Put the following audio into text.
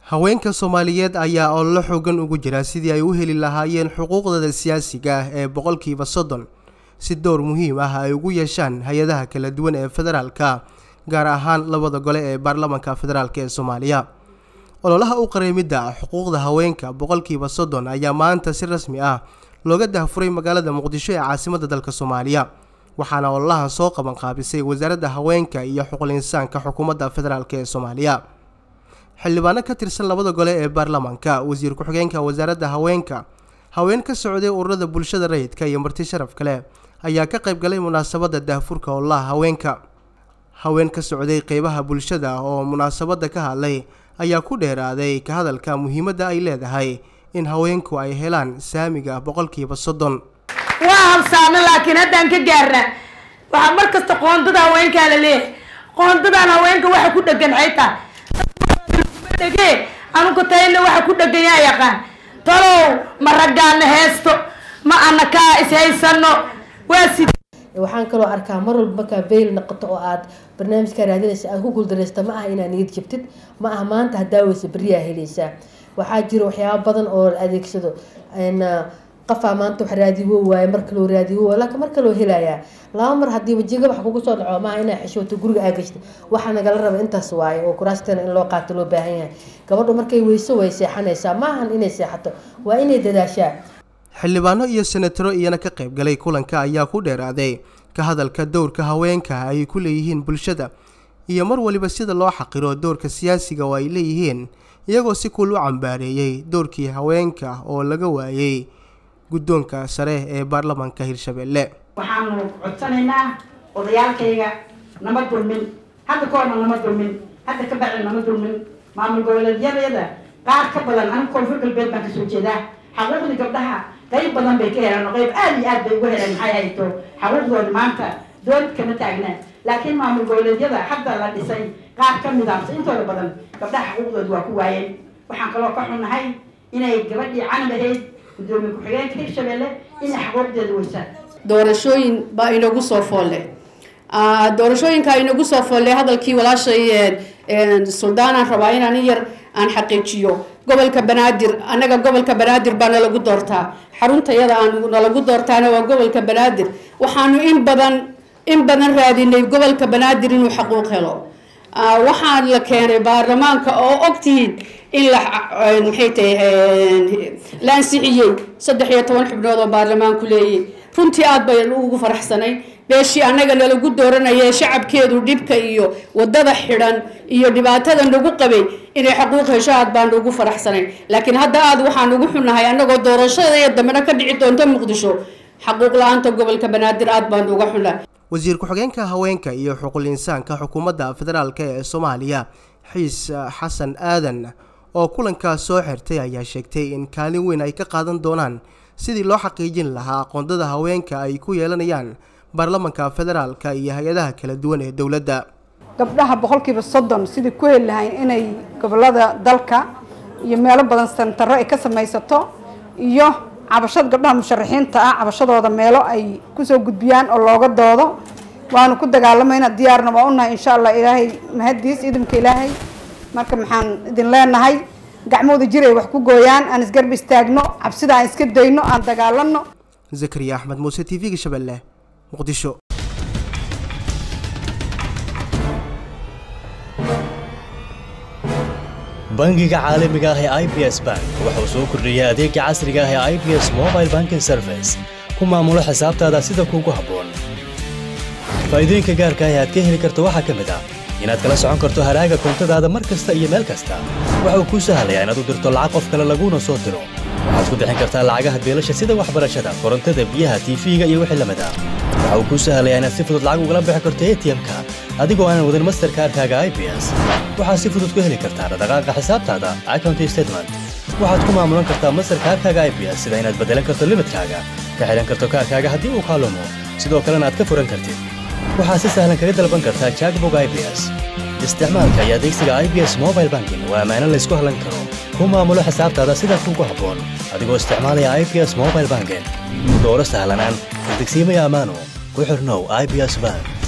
haweenka Soomaaliyeed ayaa oo la xooggan ugu jira sidii ay u heli lahaayeen xuquuqdooda siyaasiga ah ee boqolkiiba 30 si door muhiim ah ay ugu yeeshaan hay'adaha kala duwan ee federaalka gaar ahaan labada gole ee baarlamaanka federaalka ee Soomaaliya. ololaha u qareemida xuquuqda haweenka boqolkiiba 30 ayaa maanta si rasmi ah looga daahfuray magaalada Muqdisho ee caasimadda dalka Soomaaliya. waxaana ololaha soo qaban qaabisay wasaaradda haweenka iyo xuquuqul insaanka xukuumadda federaalka ee Soomaaliya. xildhibaano ka tirsan labada gole ee baarlamaanka, wasiir ku-xigeenka wasaaradda haweenka, haween ka socday ururada bulshada rayidka iyo marti sharaf kale ayaa ka qayb galay munaasabadda daahfurka ololaha haweenka. haween ka socday qaybaha bulshada oo munaasabadda ka hadlay ayaa ku dheeraaday ka hadalka muhiimadda ay leedahay in haweenku ay helaan saamiga boqolkiiba 30. waa habsaame laakiin haddaan ka gaarna waxa markasta qoondada haweenka la leeyahay. qoondadan haweenka waxa ku dhagan xayta dhagee anugu tayna waxa ku dhagan yaa yaqaan talow maragaan heesto ma anaka ishaysano waxaan kaloo arkaa mar walba markaa beel noqoto oo aad barnaamijka raadinaysa aad ku guuldareysta ma aha inaad niyad jabtid, ma aha maanta hadaa weysa beriyaa helaysaa. waxaa jira waxyaabo badan oo la adeegsado qafaa maanta wax raadiyo waaye marka loo raadiyo laakiin marka loo helayaa laba mar hadii wajiga wax kugu soo dhaco ma ina xishooto guriga aad gashto waxa naga la raba intaas waaye oo kuraastan in loo qaato loo baahan yahay. gabadhu markay weyso way seexanaysaa, ma ahan inay seexato, waa inay dadaashaa. xildhibaano iyo senataro iyana ka qayb galay kulanka ayaa ku dheeraaday ka hadalka doorka haweenka ay ku leeyihiin bulshada iyo mar waliba sida loo xaqiro doorka siyaasiga oo ay leeyihiin, iyagoo si kul u cambaareeyay doorkii haweenka oo laga waayay guddoonka sare ee baarlamaanka Hirshabelle. waxaanu codsanaynaa odayaalkayga nama dulmin, hadda koorna nama dulmin, hadda ka bacin nama dulmin. maamul goboleedyada qaar ka badan aniga koonfur galbeed baan kasoo jeedaa. xaquuqdii gabdhaha qayb badan bay ka helaan oo qayb aad iyo aad bay uga helaan. maxay hayto xaquuqdooda maanta doon kama taagna, laakiin maamul goboleedyada hadda la dhisay qaar ka midaamsan intooda badan gabdhaha xaquuqdooda waa ku waayeen. waxaan kaloo ka xunnahay inay gabadhii canab ahayd gudoomiye ku-xigeenka Hirshabelle inay xaquuqdeeda weysaan. doorashooyin baa inagu soo foolle. doorashooyinka inagu soo foolle hadalkii walaashay Suldaan rabaa inaan yar aan xaqiijiyo. gobolka Banaadir, anaga gobolka Banaadir baa lagu doortaa, xaruntayada aan lagu doortaana waa gobolka Banaadir. waxaanu in badan raadinay gobolka Banaadir inuu xaquuq helo. waxaan la keenay baarlamaanka oo ogtiin in la ansixiyay 13 xubnood oo baarlamaanku leeyahay. runtii aad bay ugu faraxsanay beeshii anaga lagu dooranayay shacabkeedu dhibka iyo wadada xidhan iyo dhibaatada nagu qabay inay xaquuq hesho aad baan ugu faraxsanay. laakiin hadda aad waxaan ugu xunahay anagoo doorashada dambe ka dhici doonto Muqdisho xaquuq la'aanta gobolka Banaadir aad baan uga xunahay. wasiir ku-xigeenka haweenka iyo xuquuqul insaanka xukuumadda federaalka ee Soomaaliya Xiis Xasan Aadan oo kulankaas soo xirtay ayaa sheegtay in kaalin weyn ay ka qaadan doonaan sidii loo xaqiijin lahaa aqoonta haweenka ay ku yeelanayaan baarlamaanka federaalka iyo hay'adaha kala duwan ee dawladda. gabdhaha boqolkiiba 30 sidii ku heli lahayn inay gobolada dalka iyo meelo badan sentaro ay ka samaysato iyo cabashada gabdhaha musharaxiinta ah cabashadooda meelo ay ku soo gudbiyaan oo looga doodo. waanu ku dagaalamayna diyaarna waa u nahay insha Allah. ilaahay mahadiis idinka ilaahay marka maxaan idin leenahay gacmooda jiray wax ku gooyaan aan isgarb istaagno, cabsida aan iska dayno, aan dagaalano. Zakariya Ahmed Muuse, TV Shabeelle, Muqdisho. bangiga caalamiga ah ee IBS Bank waxa uu soo kordhiyay adeegga casriga ah ee IBS Mobile Banking Service. ku maamulo xisaabtaada sida kuugu habboon. faa'iidooyinka gaarka ah ee aad ka heli karto waxaa ka mid ah inaad kala socon karto haraaga koontadaada mar kasta iyo meel kasta. waxa uu kuu sahlayaa inaad u dirto lacag qof kale laguna soo diro. waxaad ku bixin kartaa lacagaha beelasha sida waxbarashada, korontada, biyaha, TV-ga iyo wixii lamid ah. waxa uu kuu sahlayaa inaad si fudud lacag ugala bixi karto ATM-ka adigoo aan wadin Mastercard-kaaga IBS. waxaad si fudud ku heli kartaa dhaqdhaqaaqa xisaabtaada account statement. waxaad ku maamulan kartaa Mastercard-kaaga IBS sida inaad bedelan karto limit-kaaga, ka xiran karto kaarkaaga haddii uu kaalumo, sidoo kalena aad ka furan kartid. waxaad si sahlan kaga dalban kartaa checkbook IBS. isticmaalka iyo adeegsiga IBS Mobile Banking waa ammaano la isku hallan karo. ku maamulo xisaabtaada sida kuugu habboon adigoo isticmaalaya IBS Mobile Banking. dooro sahlanaan, degsiimaya ammaano, ku xirnow IBS Bank.